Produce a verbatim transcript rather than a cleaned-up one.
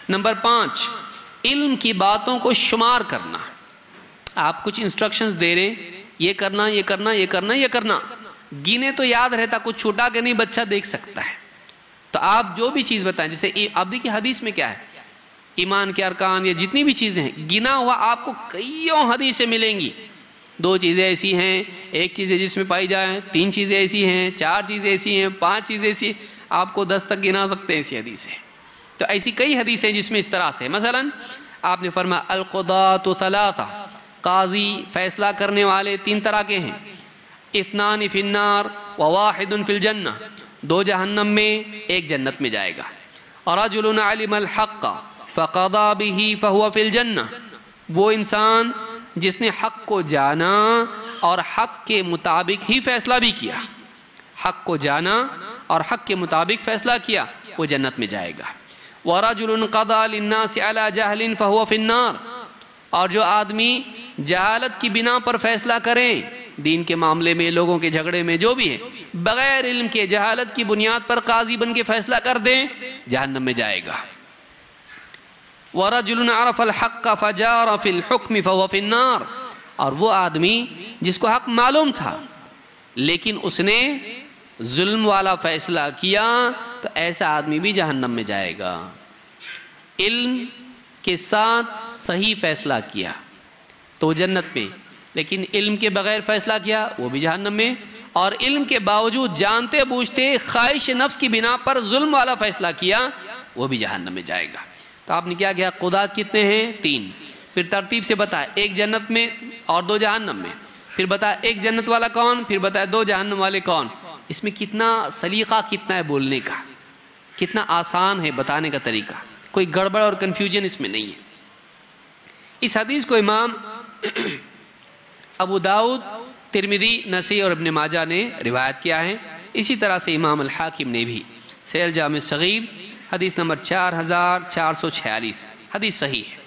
Number پانچ، علم کی باتوں کو شمار کرنا. آپ کچھ انسٹرکشنز دے رہے، یہ کرنا یہ کرنا یہ کرنا یہ کرنا، گینے تو یاد رہتا، کچھ چھوٹا کہ نہیں بچہ دیکھ سکتا ہے. تو آپ جو بھی چیز بتائیں، جیسے آپ دیکھیے حدیث میں کیا ہے، ایمان کے ارکان یا جتنی بھی چیزیں ہیں گنا ہوا آپ کو کئیوں حدیثیں ملیں گی. دو چیزیں ایسی ہیں، ایک چیز ہے جس میں پائی جائیں، تین چیزیں ایسی ہیں، چار چیزیں ایسی ہیں، پانچ چیزیں ایسی ہیں، آپ کو دس تک گنا سکتے ہیں ایسی حدیثیں. تو ایسی کئی حدیثیں جس میں اس طرح سے، مثلا آپ نے فرمایا القضاۃ ثلاثہ، قاضی فیصلہ کرنے والے تین طرح کے ہیں، اثنان فی النار وواحد فی الجنہ، دو جہنم میں ایک جنت میں جائے گا. رجل علم الحق فقضى به فهو فی الجنہ، وہ انسان جس نے حق کو جانا اور حق کے مطابق ہی فیصلہ بھی کیا، حق کو جانا اور حق کے مطابق فیصلہ کیا، وہ جنت میں جائے گا. وَرَجُلٌ قَضَى لِلنَّاسِ عَلَى جَهْلٍ فَهُوَ فِي النَّارِ، اور جو آدمی جہالت کی بنا پر فیصلہ کریں، دین کے معاملے میں، لوگوں کے جھگڑے میں، جو بھی ہے، بغیر علم کے جہالت کی بنیاد پر قاضی بن کے فیصلہ کر دیں، جہنم میں جائے گا. وَرَجُلٌ عَرَفَ الْحَقَّ فَجَارَ فِي الْحُكْمِ فَهُوَ فِي النَّارِ، اور وہ آدمی جس کو حق معلوم تھا لیکن اس نے ظلم والا فیصلہ کیا، تو ایسا آدمی بھی جہنم میں جائے گا. علم کے ساتھ صحیح فیصلہ کیا تو جنت میں، لیکن علم کے بغیر فیصلہ کیا وہ بھی جہنم میں، اور علم کے باوجود جانتے بوجھتے خواہش نفس کی بنا پر ظلم والا فیصلہ کیا وہ بھی جہنم میں جائے گا. تو آپ نے کیا کیا، قضات کتنے ہیں؟ تین. پھر ترتیب سے بتایا ایک جنت میں اور دو جہنم میں، پھر بتایا ایک جنت والا کون، پھر بتایا دو جہنم والے کون. اس میں کتنا سلیقہ کتنا ہے بولنے کا، کتنا آسان ہے بتانے کا طریقہ، کوئی گڑبڑ اور کنفیوژن اس میں نہیں ہے. اس حدیث کو امام ابو داؤد، ترمذی، نسائی اور ابن ماجہ نے روایت کیا ہے. اسی طرح سے امام الحاکم نے بھی. سیل جامع صغیر حدیث نمبر چار ہزار چار سو چھیالیس، حدیث صحیح ہے.